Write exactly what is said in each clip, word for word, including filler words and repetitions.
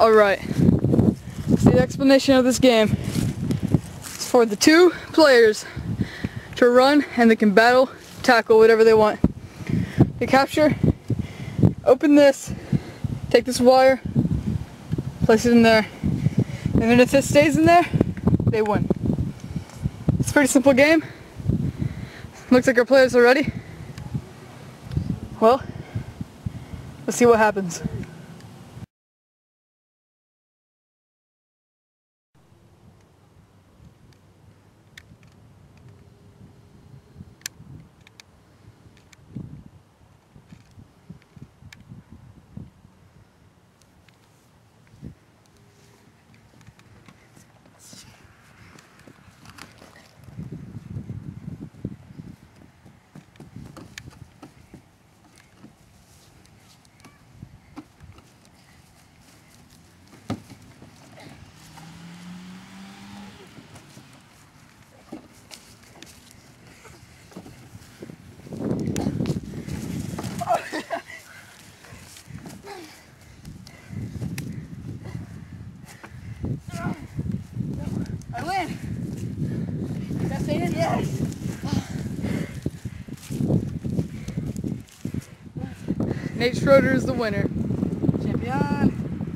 Alright, so the explanation of this game is for the two players to run and they can battle, tackle, whatever they want. They capture, open this, take this wire, place it in there, and then if it stays in there, they win. It's a pretty simple game. Looks like our players are ready. Well, let's see what happens. I win! Did I say it? Yes! Nate Schroeder is the winner. Champion!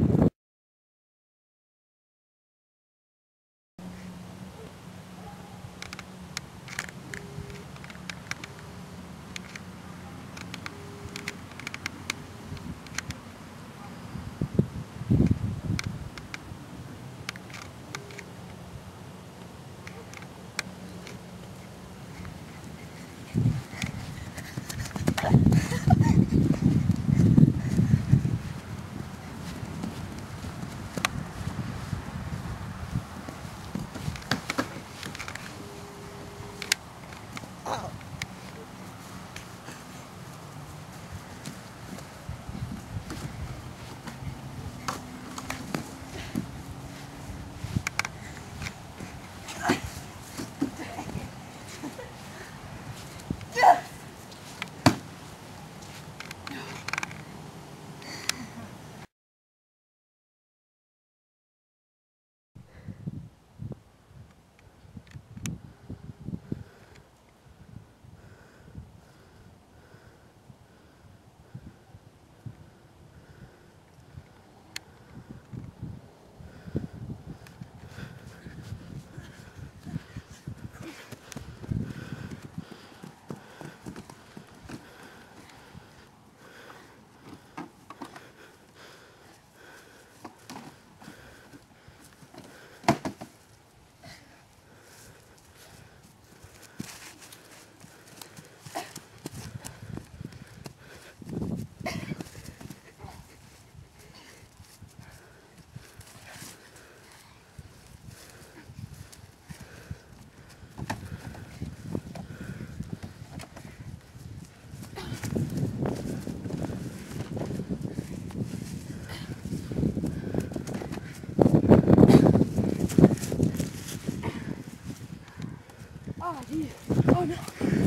Oh, geez. Oh, no.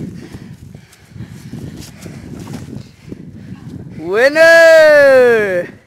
Winner!